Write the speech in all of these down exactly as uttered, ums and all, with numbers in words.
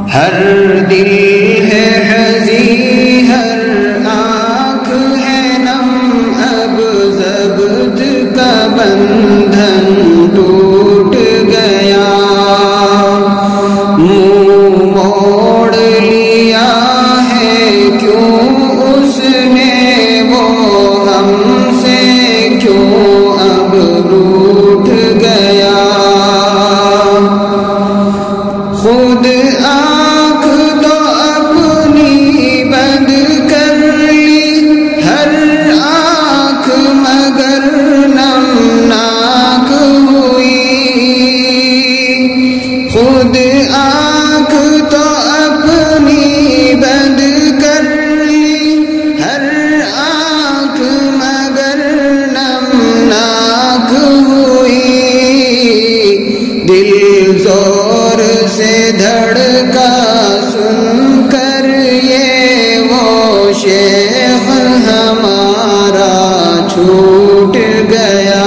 ہر دل ہے حزین ہر آنکھ ہے نم اب ضبط کا بندھن ٹوٹ گیا منہ موڑ لیا ہے کیوں اس نے وہ ہم سے کیوں اب روٹھ گیا خود آنکھ تو اپنی بند کر لی ہر آنکھ مگر نمناک ہوئی خود آنکھ تو اپنی بند کر لی ہر آنکھ مگر نمناک ہوئی دل زور سے دھڑکا سن کر یہ وہ شیخ ہمارا چھوٹ گیا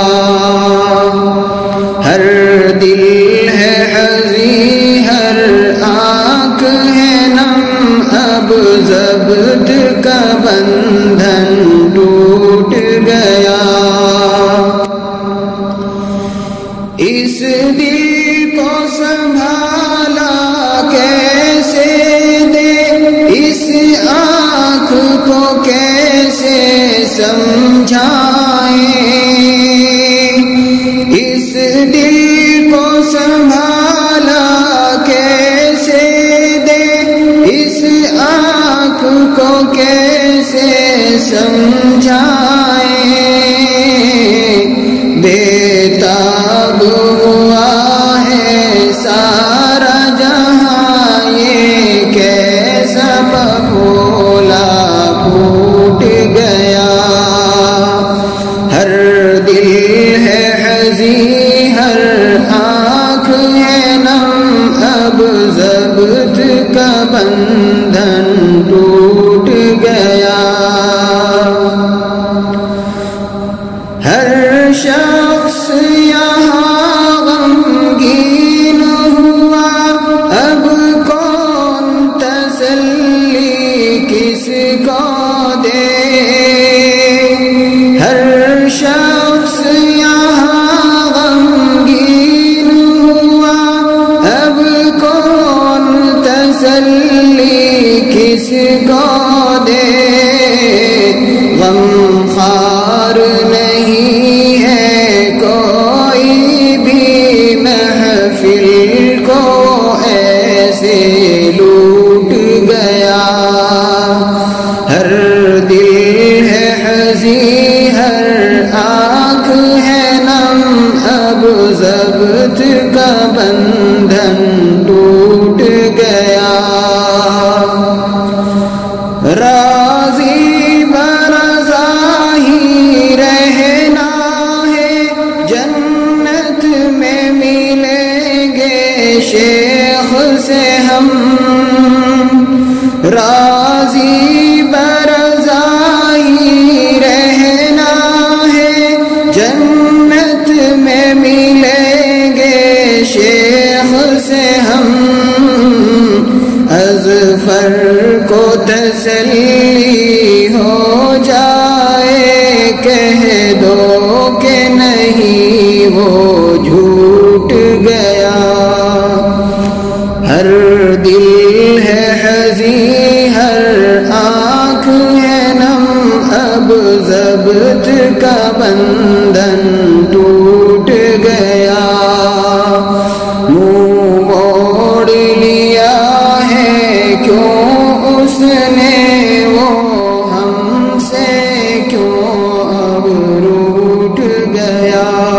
ہر دل ہے حزین ہر آنکھ ہے نم اب ضبط کا بندھن ٹوٹ گیا اس دل کو سنبھالا کیسے دے اس آنکھ کو کیسے سمجھائیں اس دل کو سنبھالا کیسے دے اس آنکھ کو کیسے سمجھائیں بےتاب ہوا ہے سارا جہاں یہ کیسا بھولا پھوٹ گیا ہر دل ہے حزین ہر آنکھ ہے نم اب ضبط کا بندھن ٹوٹ گیا ہر شخص یہاں غمگین ہوا اب کون تسلی کس کو دے ہر شخص یہاں غمگین ہوا اب کون تسلی کس کو دے غم خوار نہیں ہے کوئی بھی محفل کو ایسے لوٹ گیا ہر دل ہے حزین ہر آنکھ ہے نم اب ضبط کا بندھن ٹوٹ گیا راضی برضا ہی رہنا ہے جنت میں ملیں گے شیخ سے ہم راضی برضا ہی رہنا ہے جنت میں ملیں گے شیخ سے ہم اظفر کو تسلی ہو جائے کہہ دو کہ نہیں وہ جھوٹ گیا ہر دل ہے حزین ہر آنکھ ہے نم اب ضبط کا بندھن ٹوٹ گیا منہ موڑ لیا ہے کیوں اس نے وہ ہم سے کیوں اب روٹھ گیا